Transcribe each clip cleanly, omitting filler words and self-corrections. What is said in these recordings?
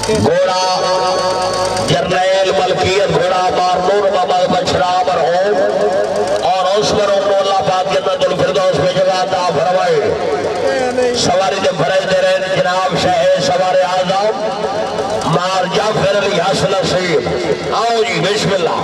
घोड़ा जर्नैल मलकियत घोड़ा मारनूर मोहम्मद बछड़ा मरहूम और उस पर अल्लाह पाक जन्नतुल फिरदौस में जगह अता फरमाए। सवारी जब भरे दे रहे जनाब शाह सवारे आजम मार जाफर अली हसन नसीब। आओ जी बिस्मिल्लाह।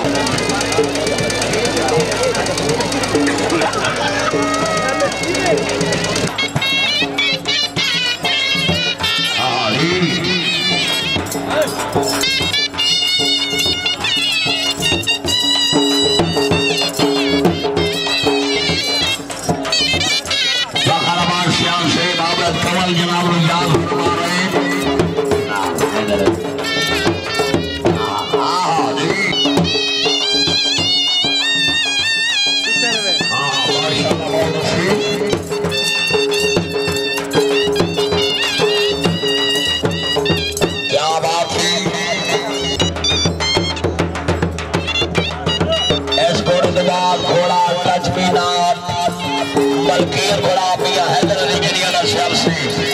कमल जनाब रुझान क्या बात है। इस घोड़े के बाद घोड़ा टच मीनार मलकियत घोड़ा मियां हैदर अली जरियाना शहर से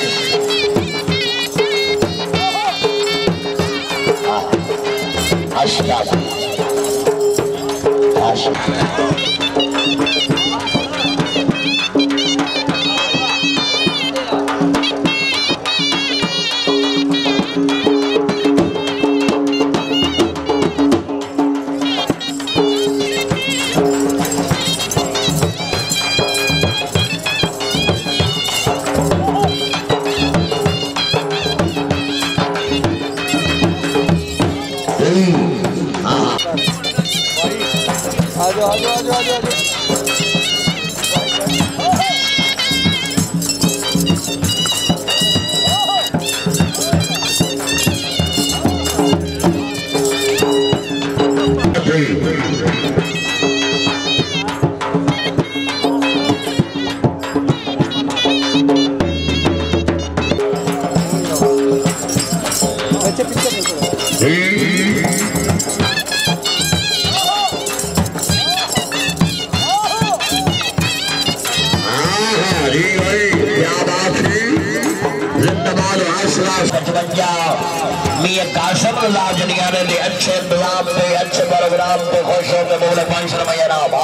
मियां कासिम लाजनिया ने अच्छे बिलाप पे अच्छे प्रोग्राम पे खुश होकर बोले 5 रुपया नाम।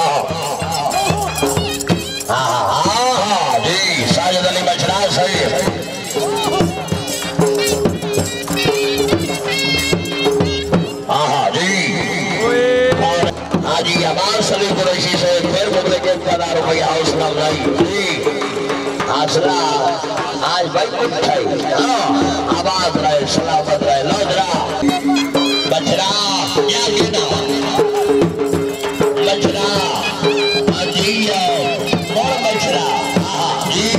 हाँ जी साजिद अली बछड़ा सही। हाँ जी हाँ जी अब्बास अली कुरैशी से फिर बोले के 1000 रुपया हौसला अफजाई हासला आज भाई उठाई। आबाद रहे सलामत रहे लौजरा बछड़ा क्या कहना बछड़ा अजीया कौन बछड़ा। जी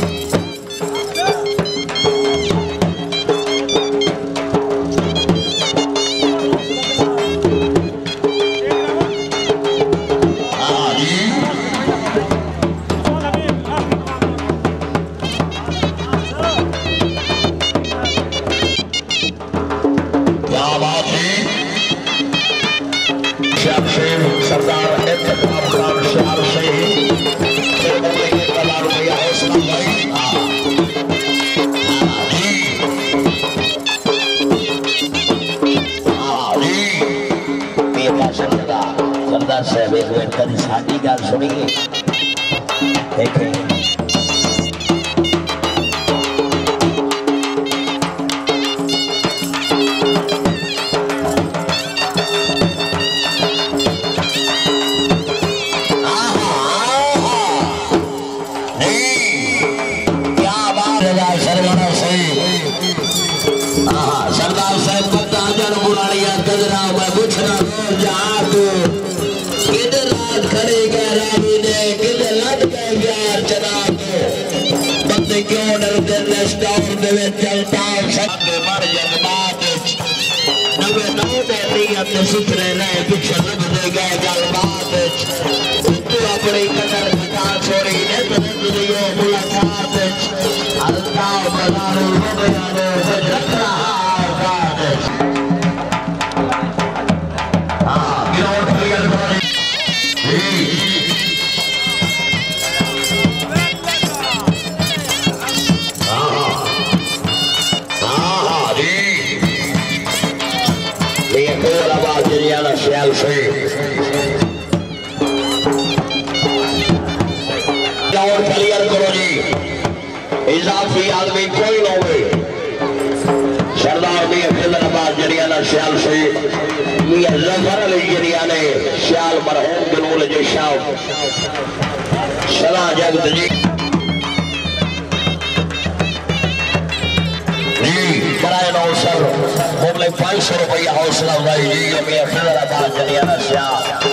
सरदार साहब एक मिनट कभी साडी गल सुनिए देखें। सरदार साहब बता जन बुलानिया गजरा मैं पूछना खड़े गए रावी ने किले लग गए प्यार जनाब बंदे क्यों डरते स्टॉप दे चलता शब्द मर जज्बात नवे नवे नियत सुथरे रहे पीछे लग गए गलबात तू अपनी कदर बता छोड़ी ने तो दियो मुलाकात अल्लाह बनारो बनारो रख रहा ख्याल से और क्लियर करो जी, इजाफी आदमी कोई ना हो। सरदार मियां खिदराबाद जरिया ना ख्याल से मियां जफर अली जरिया ने ख्याल मरहूम गलूल जी शाह सला जगत जी बराए नौसर मुबले 500 रुपया हौसला अफजाई जी मियां खिदराबाद जरिया ना ख्याल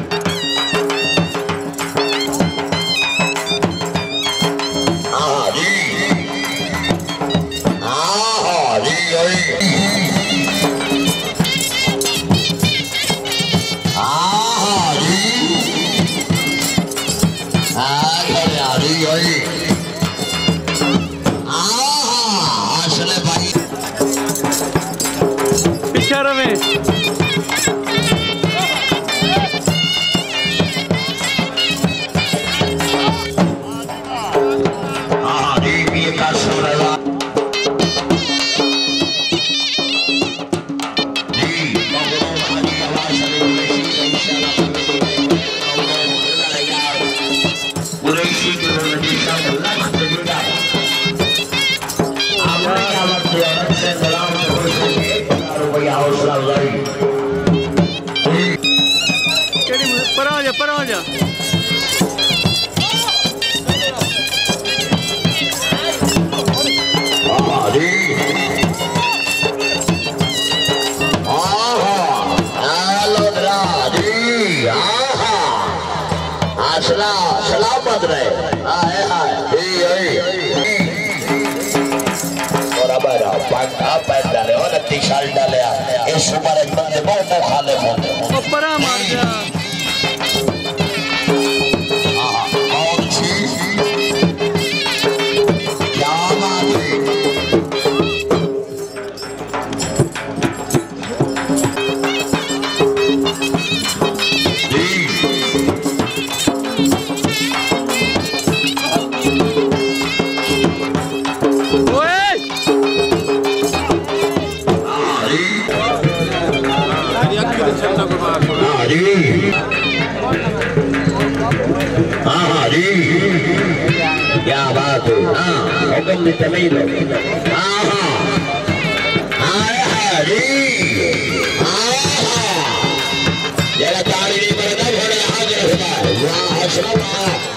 सलामत रहे। आए हाय और अब पंखा पैर डाले और 30 साल डाले इस उम्र में बंदे बहुत मुखालिफ होते हैं। परा मार जा और चीज क्या बात है। हाँ जी क्या बात है। हाँ हुक्म नहीं लो। हाँ हाँ जी हाँ जरा ताली नहीं बरदा घोड़े हाजिर होता है। वाह हौसला